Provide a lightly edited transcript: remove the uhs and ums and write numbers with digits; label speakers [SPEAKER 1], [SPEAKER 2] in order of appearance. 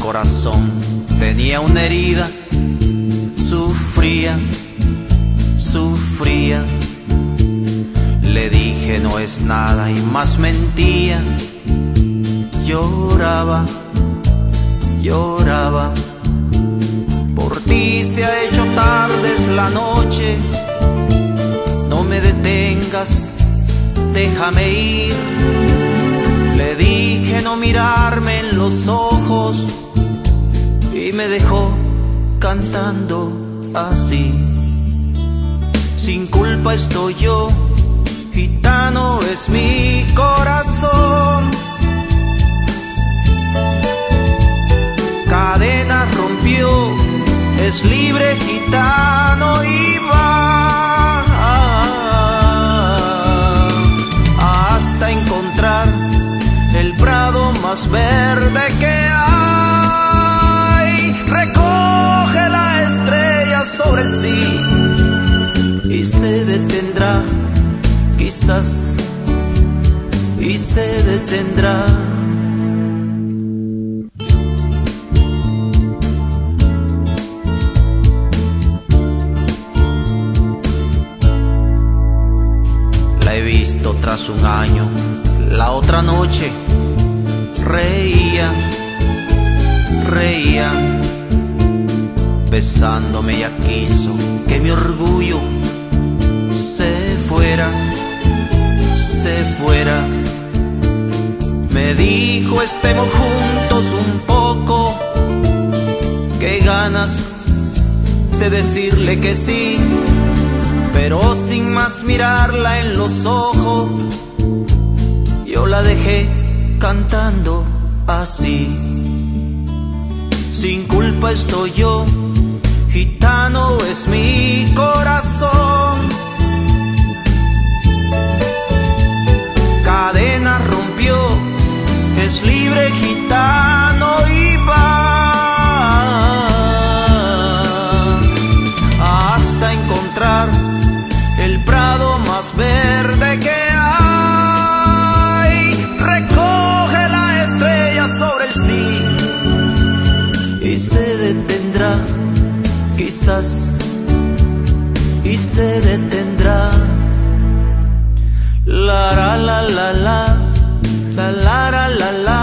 [SPEAKER 1] corazón tenía una herida, sufría, sufría. Le dije no es nada y más mentía. Lloraba, lloraba. Por ti se ha hecho tarde la noche. No me detengas, déjame ir. Le dije no mirarme en los ojos y me dejó cantando así. Sin culpa estoy yo, gitano es mi corazón. Cadenas rompió, es libre gitano y va hasta encontrar el prado más verde que hay. Recoge la estrella sobre sí y se detendrá, quizás, y se detendrá. La he visto tras un año, la otra noche reía, reía, besándome ya quiso que mi orgullo se fuera, se fuera. Me dijo estemos juntos un poco, qué ganas de decirle que sí, pero sin más mirarla en los ojos, yo la dejé cantando así. Sin culpa estoy yo, gitano es mi corazón. Cadena rompió, es libre gitano y va hasta encontrar el prado más verde que hay. Recoge la estrella sobre el sí y se detendrá, quizás, y se detendrá. La la la la la la la la la.